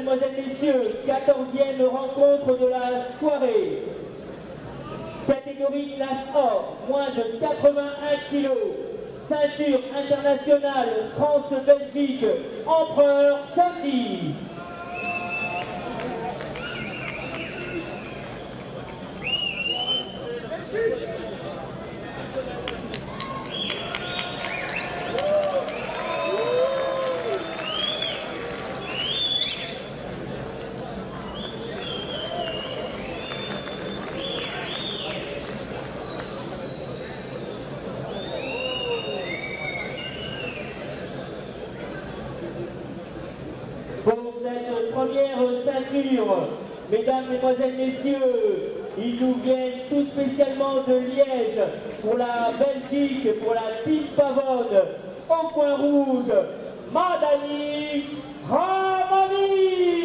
Mesdemoiselles, Messieurs, 14e rencontre de la soirée. Catégorie classe or, moins de 81 kg. Ceinture internationale France-Belgique, Empereur Chaudy. Pour cette première ceinture, mesdames, mesdemoiselles, messieurs, ils nous viennent tout spécialement de Liège pour la Belgique, pour la Team Pavone, au coin rouge, Madani Ramani.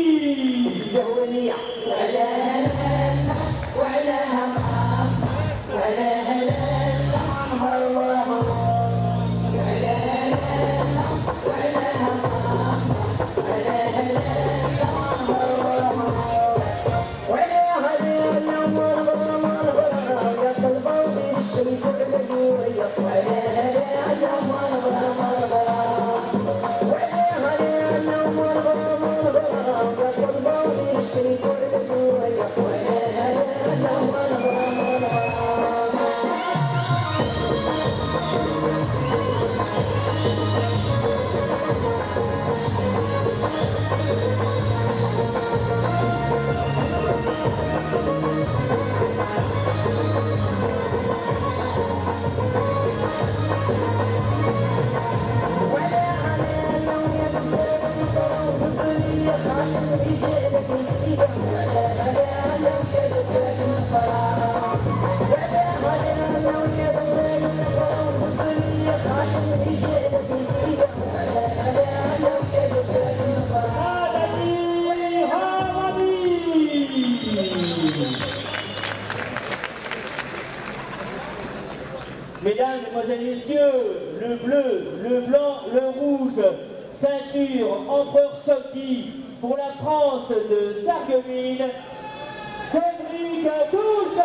Mesdames, Mesdemoiselles, Messieurs, le bleu, le blanc, le rouge, ceinture Empereur Chaudy pour la France de Sarreguemines, Cédric Touche.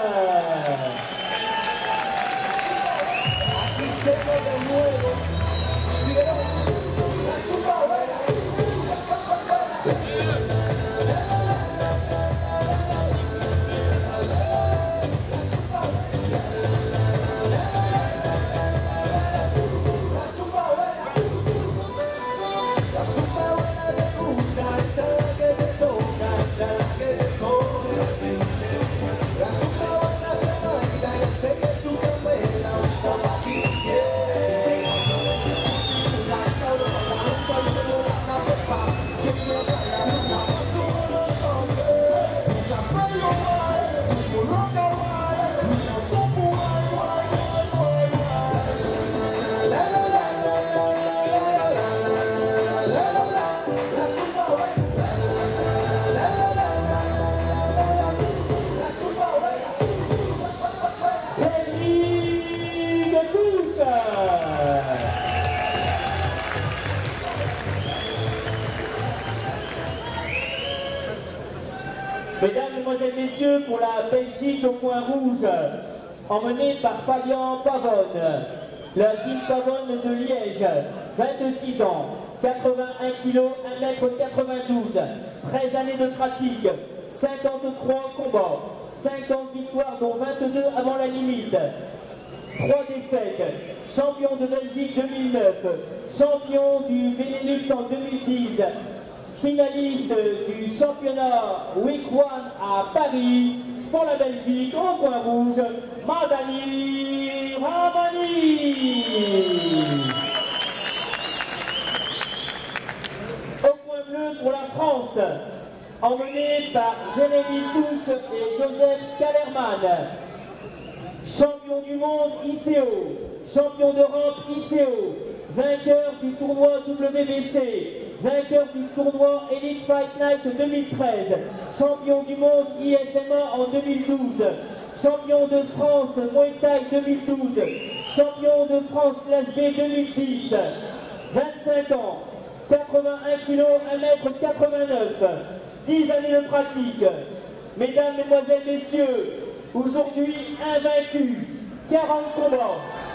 Mesdames, Mesdemoiselles, Messieurs, pour la Belgique au coin rouge, emmené par Fabien Pavone, la Team Pavone de Liège, 26 ans, 81 kg, 1m92, 13 années de pratique, 53 combats, 50 victoires dont 22 avant la limite, 3 défaites, champion de Belgique 2009, champion du Benelux en 2010, finaliste du championnat Week 1 à Paris pour la Belgique au coin rouge, Madani Ramani. Au coin bleu pour la France, emmené par Jérémy Touche et Joseph Kellerman, champion du monde ICO, champion d'Europe ICO, vainqueur du tournoi WBC, vainqueur du tournoi Elite Fight Night 2013, champion du monde IFMA en 2012, champion de France Muay Thai 2012, champion de France classe B 2010, 25 ans, 81 kg, 1,89 m, 10 années de pratique. Mesdames, Mesdemoiselles, Messieurs, aujourd'hui invaincu, 40 combats,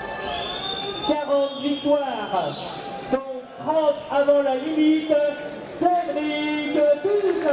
40 victoires, dont 30 avant la limite, Cédric Touche.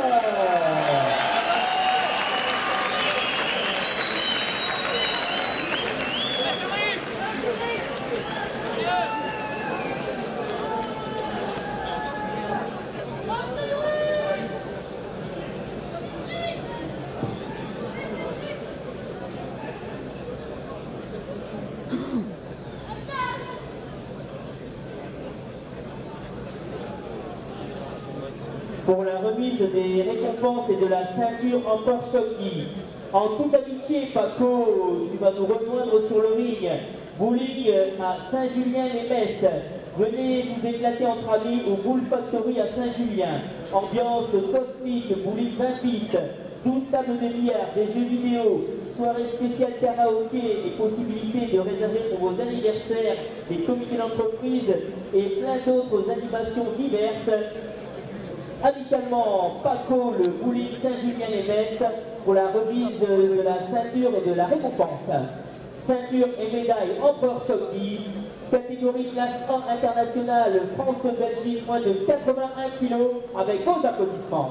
Pour la remise des récompenses et de la ceinture en Porsche-Hockey. En toute amitié, Paco, tu vas nous rejoindre sur le ring. Bowling à Saint-Julien-les-Messes. Venez vous éclater entre amis au Bull Factory à Saint-Julien. Ambiance cosmique, bowling 20 pistes, 12 tables de billard, des jeux vidéo, soirée spéciale karaoké et possibilité de réserver pour vos anniversaires, des comités d'entreprise et plein d'autres animations diverses. Amicalement, Paco, le bowling Saint-Julien-les-Messes pour la remise de la ceinture et de la récompense. Ceinture et médaille en Porsche-Hockey, catégorie classe 1 internationale, France-Belgique, moins de 81 kg, avec vos applaudissements.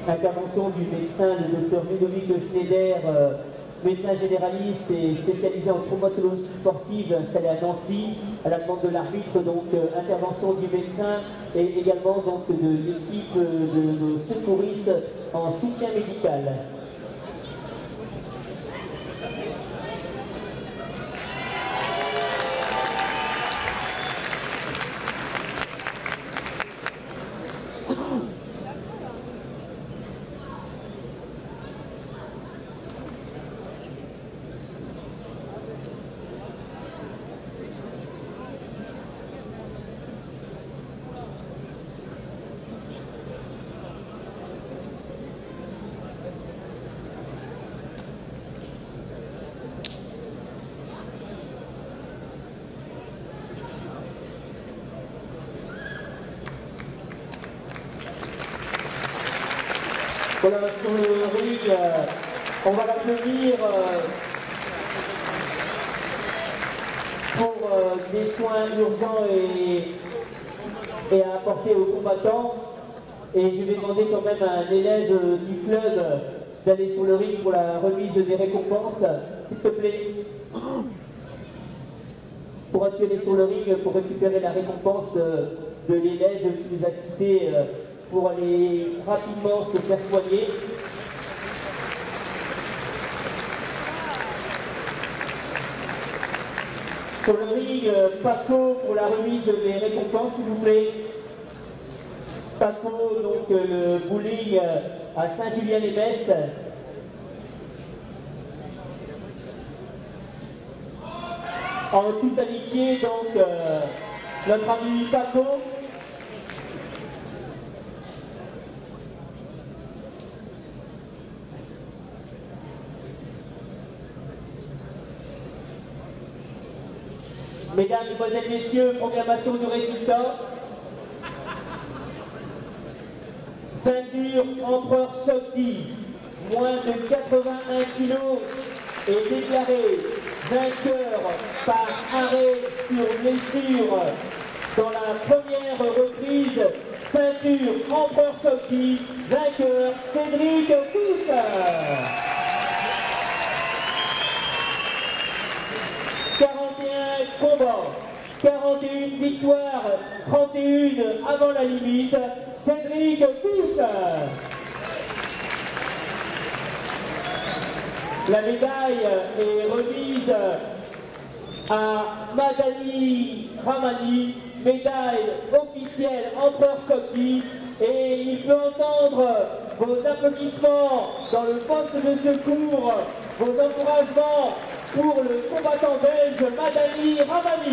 Intervention du médecin, le docteur Ludovic Schneider, médecin généraliste et spécialisé en traumatologie sportive, installé à Nancy, à la demande de l'arbitre. Donc intervention du médecin et également donc de l'équipe de secouristes en soutien médical. Voilà, sur le ring, on va l'applaudir pour des soins urgents et à apporter aux combattants. Et je vais demander quand même à un élève du club d'aller sur le ring pour la remise des récompenses, s'il te plaît. Pourras-tu aller sur le ring pour récupérer la récompense de l'élève qui nous a quittés pour aller rapidement se faire soigner. Sur le ring, Paco pour la remise des récompenses, s'il vous plaît. Paco, donc le bowling à Saint-Julien-les-Messes. En toute amitié, donc, notre ami Paco. Mesdames, Mesdemoiselles, Messieurs, proclamation du résultat. Ceinture Empereur Chokdi, moins de 81 kg, est déclaré vainqueur par arrêt sur blessure dans la première reprise. Ceinture Empereur Chokdi, vainqueur Cédric Touche. 41 combats, 41 victoires, 31 avant la limite. Cédric Touche. La médaille est remise à Madani Ramani, médaille officielle Empereur Chokdi, et il peut entendre vos applaudissements dans le poste de secours, vos encouragements pour le combattant belge Madani Ramani.